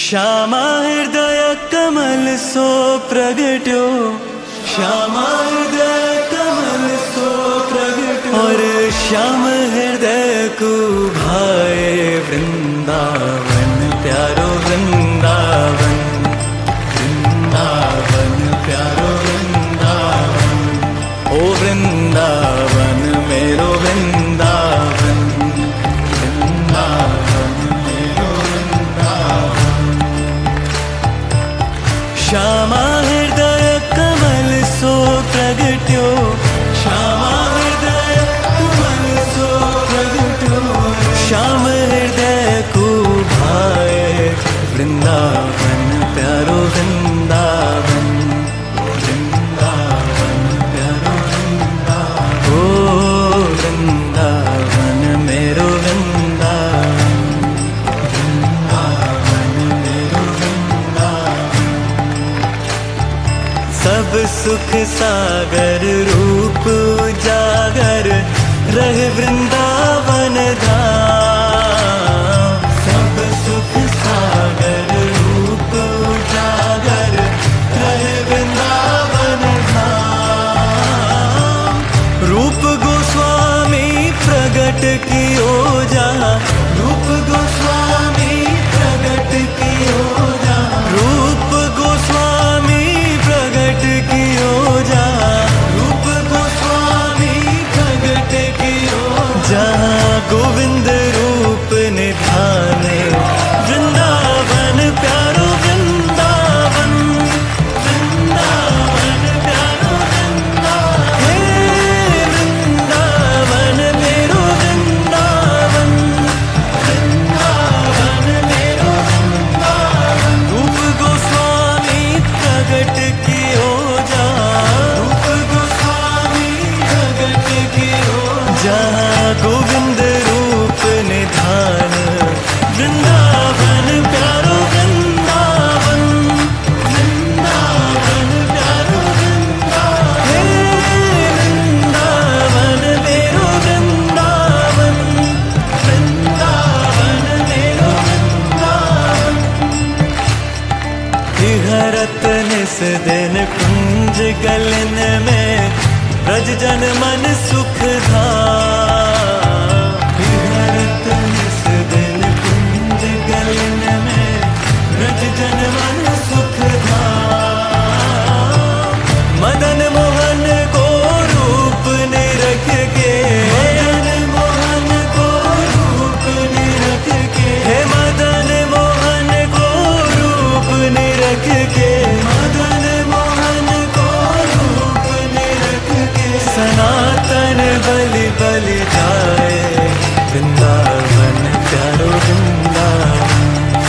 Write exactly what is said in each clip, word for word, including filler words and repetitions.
श्यामा हृदय कमल सो प्रगट्यो, श्यामा हृदय कमल सो प्रगट्यो, और श्याम हृदय को भाए वृंदावन प्यारो वृंदावन, वृंदावन प्यारो वृंदावन, ओ वृंदावन मेरो वृंदावन, वृंदावन मेरो वृंदावन। श्यामा हृदय कमल सो प्रगट्यो, श्यामा हृदय कमल सो प्रगट्यो, श्याम हृदय को भाए वृंदावन प्यारो वृंदावन, वृंदावन प्यारो वृंदावन, ओ वृंदावन मेरो वृंदावन, वृंदावन मेरो वृंदावन। सब सुख सागर रूप उजागर रहे वृंदावन धाम, सब सुख सागर रूप उजागर रहे वृंदावन धाम। रूप गोस्वामी प्रगट कियो जहाँ, रूप गोस्वामी प्रगट कियो जहाँ, रूप गोस्वामी प्रगट कियो जहाँ, रूप गोस्वामी प्रगट कियो जहाँ, गोविंद रूप निधान वृंदावन प्यारो वृंदावन, वृंदावन प्यारो वृंदावन, हे वृंदावन मेरो वृंदावन, वृंदावन मेरो वृंदावन। रूप गोस्वामी प्रगट कियो जहाँ, रूप गोस्वामी प्रगट कियो जहाँ, गोविंद रूप निधान वृंदावन प्यारो वृंदावन, वृंदावन प्यारो वृंदावन, हे वृंदावन मेरो वृंदावन, वृंदावन मेरो वृंदावन। विहरत निस दिन कुंज गलन में ब्रज जन मन सुख धाम, विहरत निस दिन कुंज गलन में ब्रज जन मन सुख धाम। मदन मोहन को रूप निरख के, मदन मोहन को रूप निरख के, हे मदन मोहन को रूप निरख के, मदन मोहन को रूप निरख के, सनातन बलि बलि जाए वृंदावन प्यारो वृंदावन,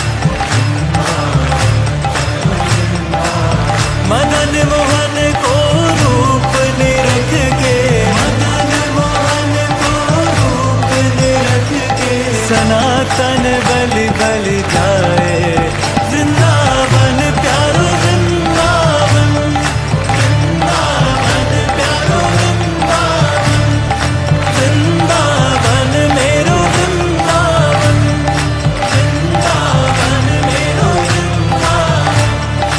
मदन मोहन को रूप निरख के, मदन मोहन को रूप निरख के, सनातन बलि बलि जाए वृंदावन प्यारो वृंदावन, वृंदावन प्यारो वृंदावन, वृंदावन मेरो वृंदावन, वृंदावन मेरो वृंदावन।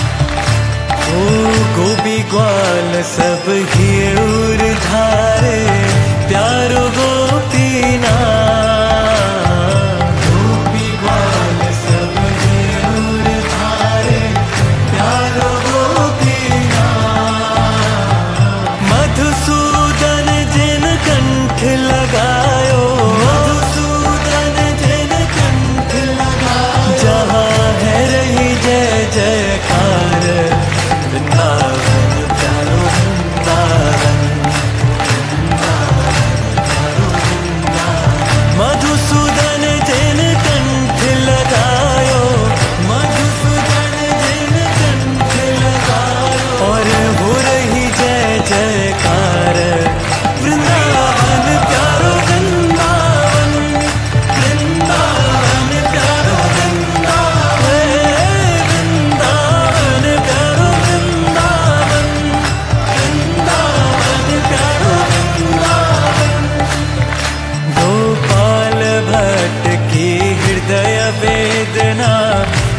ओ गोपी ग्वाल सब हियूर धारे प्यारो गोपीनाथ, गोपी ग्वाल सब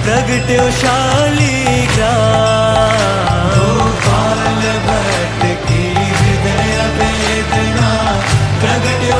प्रगट्यो शालिग्राम। गोपाल भट्ट की हृदय वेदना प्रगट्यो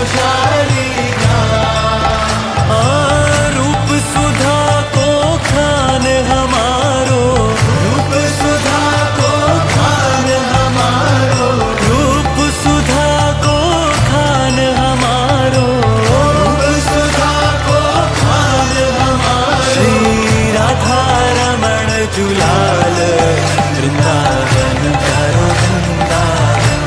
शालिग्राम। रूप सुधा को खान हमारो, रूप सुधा को खान हमारो, रूप सुधा को खान हमारो, रूप सुधा को खान हमारो। श्री राधा रमण जुलाल वृंदावन करो वृंदावन,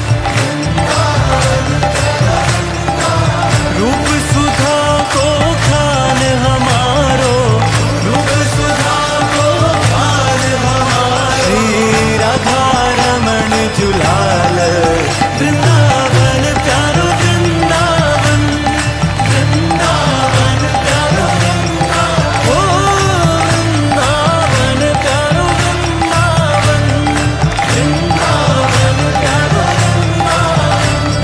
रूप सुधा को खान हमारो, रूप सुधा को खान हमारो। श्री राधा रमण जुलाल वृंदावन प्यारो वृंदावन, वृंदावन प्यारो वृंदावन, ओ वृंदावन प्यारो वृंदावन, वृंदावन प्यारो वृंदावन।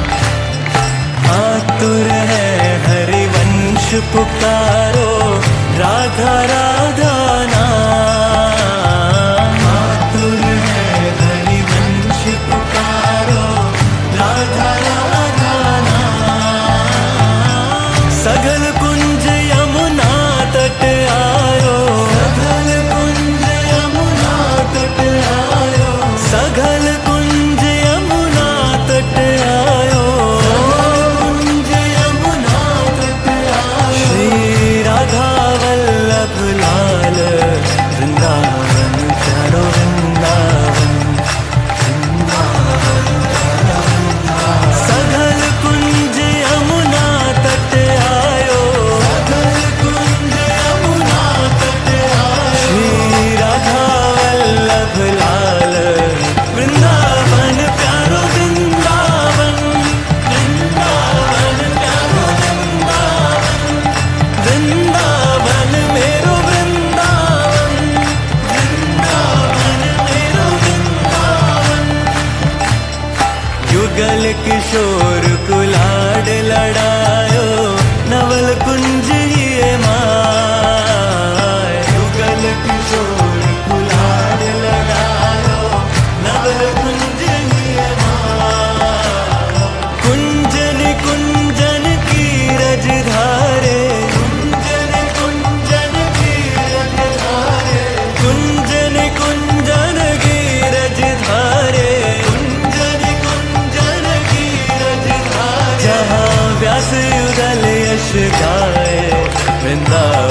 आतुर है हरिवंश पुकारो, राधा राधा नाम। आतुर है हरिवंश पुकारो, राधा राधा नाम। सगल कुंज यमुना तट आयो, सगल कुंज यमुना तट आयो, सगल कुंज यमुना तट आयो, कुंज यमुना तट आयो। श्री राधा वल्लभ लाल वृंदावन प्यारो वृंदावन, सगल कुंज यमुना तट आयो, सगल कुंज यमुना तट आयो। श्री राधा वल्लभ लाल वृंदावन प्यारो वृंदावन, वृंदावन प्यारो वृंदावन, वृंदावन मेरो वृंदावन, वृंदावन मेरो वृंदावन। युगल किशोर कुलाड लड़ायो, नवल कुंज ये माय। युगल किशोर कुलाड लड़ायो, नवल कुंज ये माय। कुंजन कुंजन की रज धारे, कुंजन कुंजन की रज धारे, कुंजन कुंजन की रज धारे, कुंजन कुंजन की रज धारे। जहाँ व्यास युगल यश गाए, वृंदावन